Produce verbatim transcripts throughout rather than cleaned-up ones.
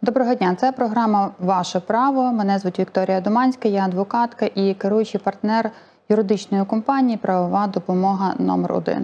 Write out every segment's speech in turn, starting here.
Доброго дня, це програма «Ваше право». Мене звуть Вікторія Доманська, я адвокатка і керуючий партнер юридичної компанії «Правова допомога номер один».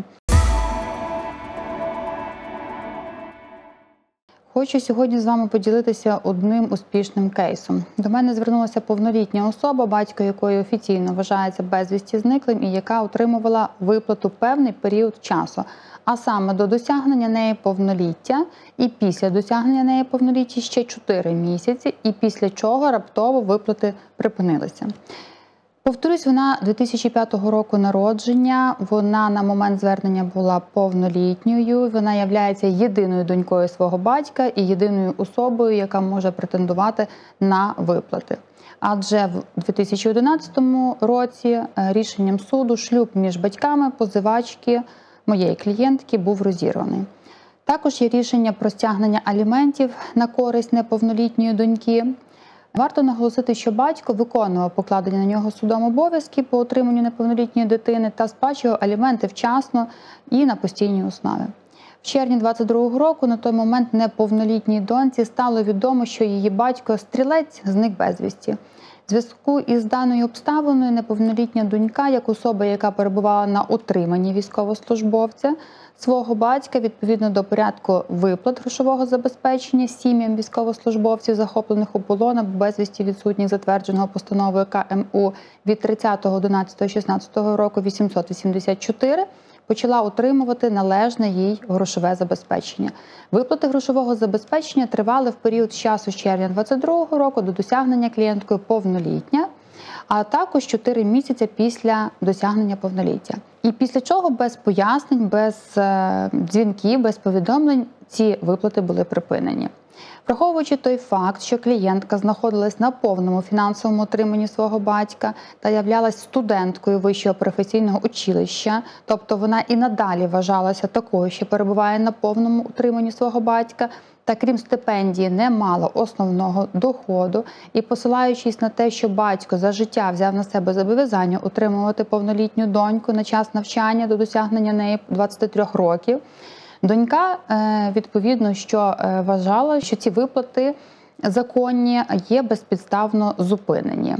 Хочу сьогодні з вами поділитися одним успішним кейсом. До мене звернулася повнолітня особа, батько якої офіційно вважається безвісті зниклим і яка отримувала виплату певний період часу, а саме до досягнення неї повноліття і після досягнення неї повноліття ще чотири місяці, і після чого раптово виплати припинилися. Повторюсь, вона дві тисячі п'ятого року народження, вона на момент звернення була повнолітньою, вона є єдиною донькою свого батька і єдиною особою, яка може претендувати на виплати. Адже в дві тисячі одинадцятому році рішенням суду шлюб між батьками позивачки, моєї клієнтки, був розірваний. Також є рішення про стягнення аліментів на користь неповнолітньої доньки. Варто наголосити, що батько виконував покладені на нього судом обов'язки по отриманню неповнолітньої дитини та сплачував аліменти вчасно і на постійній основі. В червні двадцять другого року на той момент неповнолітній доньці стало відомо, що її батько Стрілець зник безвісті. В зв'язку із даною обставиною неповнолітня донька, як особа, яка перебувала на утриманні військовослужбовця, свого батька, відповідно до порядку виплат грошового забезпечення сім'ям військовослужбовців, захоплених у полон або безвісті відсутніх, затвердженого постановою К М У від тридцятого одинадцятого шістнадцятого року вісімсот вісімдесят чотири, почала отримувати належне їй грошове забезпечення. Виплати грошового забезпечення тривали в період з часу з червня двадцять другого року до досягнення клієнткою повноліття, а також чотири місяці після досягнення повноліття. І після чого без пояснень, без дзвінків, без повідомлень ці виплати були припинені. Враховуючи той факт, що клієнтка знаходилась на повному фінансовому утриманні свого батька та являлась студенткою вищого професійного училища, тобто вона і надалі вважалася такою, що перебуває на повному утриманні свого батька, та крім стипендії не мала основного доходу, і посилаючись на те, що батько за життя взяв на себе зобов'язання утримувати повнолітню доньку на час навчання до досягнення неї двадцяти трьох років, донька, відповідно, що вважала, що ці виплати законні є безпідставно зупинені.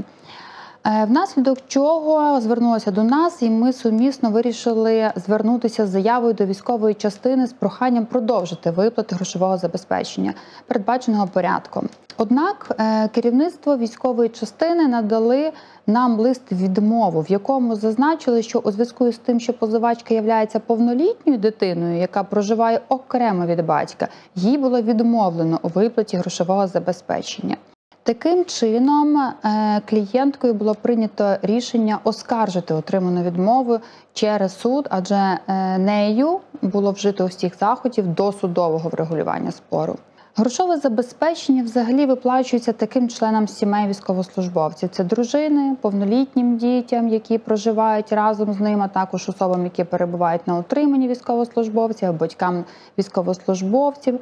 Внаслідок чого звернулася до нас, і ми сумісно вирішили звернутися з заявою до військової частини з проханням продовжити виплати грошового забезпечення, передбаченого порядком. Однак керівництво військової частини надали нам лист відмову, в якому зазначили, що у зв'язку з тим, що позивачка є повнолітньою дитиною, яка проживає окремо від батька, їй було відмовлено у виплаті грошового забезпечення. Таким чином, клієнткою було прийнято рішення оскаржити отриману відмову через суд, адже нею було вжито всіх заходів до судового врегулювання спору. Грошове забезпечення взагалі виплачується таким членам сімей військовослужбовців. Це дружини, повнолітнім дітям, які проживають разом з ним, а також особам, які перебувають на утриманні військовослужбовців, батькам військовослужбовців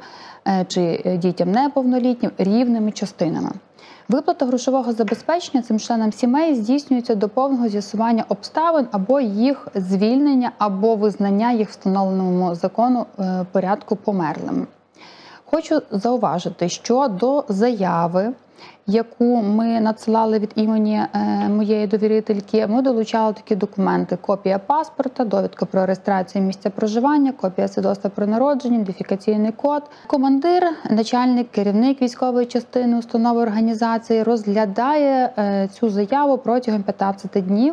чи дітям неповнолітнім, рівними частинами. Виплата грошового забезпечення цим членам сімей здійснюється до повного з'ясування обставин або їх звільнення, або визнання їх встановленому закону порядку померлими. Хочу зауважити, що до заяви, яку ми надсилали від імені моєї довірительки, ми долучали такі документи: копія паспорта, довідка про реєстрацію місця проживання, копія свідоцтва про народження, ідентифікаційний код. Командир, начальник, керівник військової частини, установи, організації розглядає цю заяву протягом п'ятнадцяти днів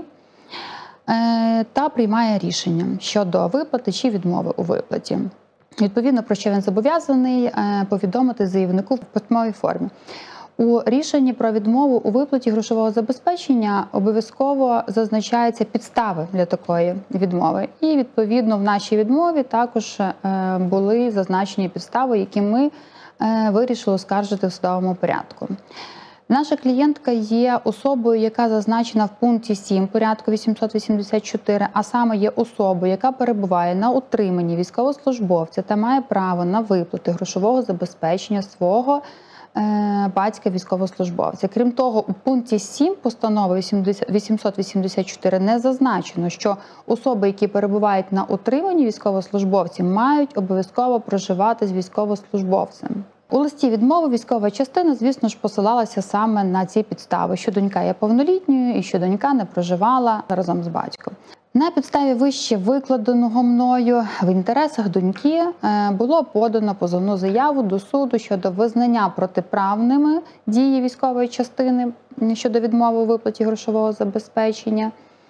та приймає рішення щодо виплати чи відмови у виплаті. Відповідно, про що він зобов'язаний повідомити заявнику в письмовій формі. У рішенні про відмову у виплаті грошового забезпечення обов'язково зазначаються підстави для такої відмови. І, відповідно, в нашій відмові також були зазначені підстави, які ми вирішили оскаржити в судовому порядку. Наша клієнтка є особою, яка зазначена в пункті сім порядку вісімсот вісімдесят чотири, а саме є особою, яка перебуває на утриманні військовослужбовця та має право на виплати грошового забезпечення свого е, батька військовослужбовця. Крім того, у пункті сім постанови вісімсот вісімдесят чотири не зазначено, що особи, які перебувають на утриманні військовослужбовці, мають обов'язково проживати з військовослужбовцем. У листі відмови військова частина, звісно ж, посилалася саме на ці підстави, що донька є повнолітньою і що донька не проживала разом з батьком. На підставі вище викладеного мною в інтересах доньки було подано позовну заяву до суду щодо визнання протиправними дії військової частини щодо відмови у виплаті грошового забезпечення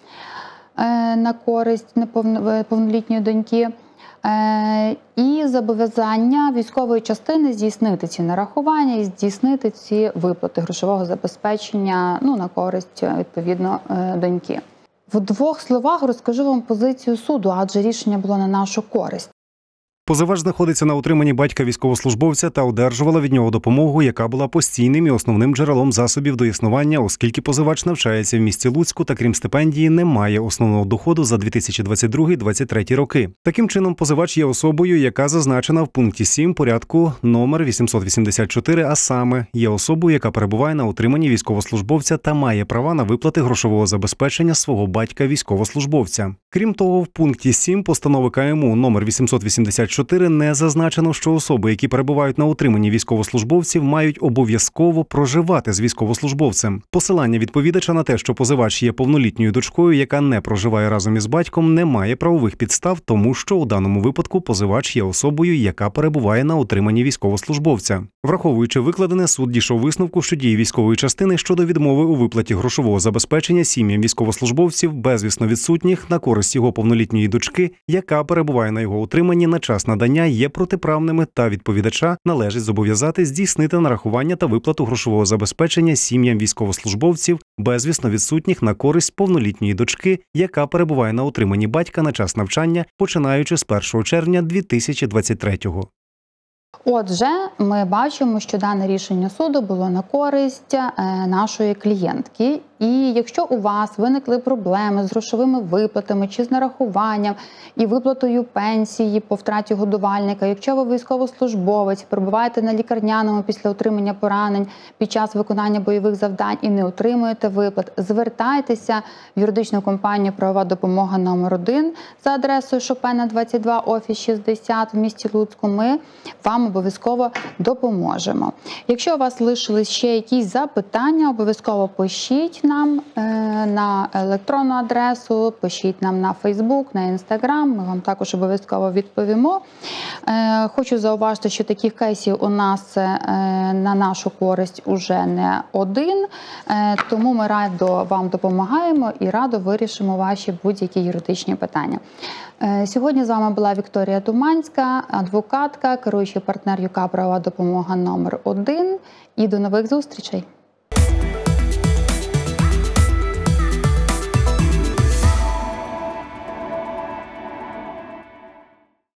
на користь неповнолітньої доньки. І зобов'язання військової частини здійснити ці нарахування і здійснити ці виплати грошового забезпечення, ну, на користь, відповідно, доньки. В двох словах розкажу вам позицію суду, адже рішення було на нашу користь. Позивач знаходиться на утриманні батька військовослужбовця та одержувала від нього допомогу, яка була постійним і основним джерелом засобів до існування, оскільки позивач навчається в місті Луцьку та, крім стипендії, не має основного доходу за дві тисячі двадцять другий - двадцять третій роки. Таким чином, позивач є особою, яка зазначена в пункті сім порядку номер вісімсот вісімдесят чотири, а саме є особою, яка перебуває на утриманні військовослужбовця та має права на виплати грошового забезпечення свого батька військовослужбовця. Крім того, в пункті сім постанови К М У номер вісімсот вісімдесят чотири не зазначено, що особи, які перебувають на утриманні військовослужбовців, мають обов'язково проживати з військовослужбовцем. Посилання відповідача на те, що позивач є повнолітньою дочкою, яка не проживає разом із батьком, не має правових підстав, тому що у даному випадку позивач є особою, яка перебуває на утриманні військовослужбовця. Враховуючи викладене, суд дійшов висновку, що дії військової частини щодо відмови у виплаті грошового забезпечення сім'ям військовослужбовців безвісно відсутніх на користь його повнолітньої дочки, яка перебуває на його утриманні на час надання, є протиправними, та відповідача належить зобов'язати здійснити нарахування та виплату грошового забезпечення сім'ям військовослужбовців безвісно відсутніх на користь повнолітньої дочки, яка перебуває на утриманні батька на час навчання, починаючи з першого червня дві тисячі двадцять третього. Отже, ми бачимо, що дане рішення суду було на користь нашої клієнтки. І якщо у вас виникли проблеми з грошовими виплатами чи з нарахуванням і виплатою пенсії по втраті годувальника, якщо ви військовослужбовець, перебуваєте на лікарняному після отримання поранень під час виконання бойових завдань і не отримуєте виплат, звертайтеся в юридичну компанію «Правова допомога номер один» за адресою Шопена, двадцять два, офіс шістдесят в місті Луцьку. Ми вам обов'язково допоможемо. Якщо у вас лишились ще якісь запитання, обов'язково пишіть нам на електронну адресу, пишіть нам на Фейсбук, на Інстаграм, ми вам також обов'язково відповімо. Хочу зауважити, що таких кейсів у нас на нашу користь уже не один, тому ми радо вам допомагаємо і радо вирішимо ваші будь-які юридичні питання. Сьогодні з вами була Вікторія Думанська, адвокатка, керуючий партнер ЮК «Правова допомога номер один». І до нових зустрічей!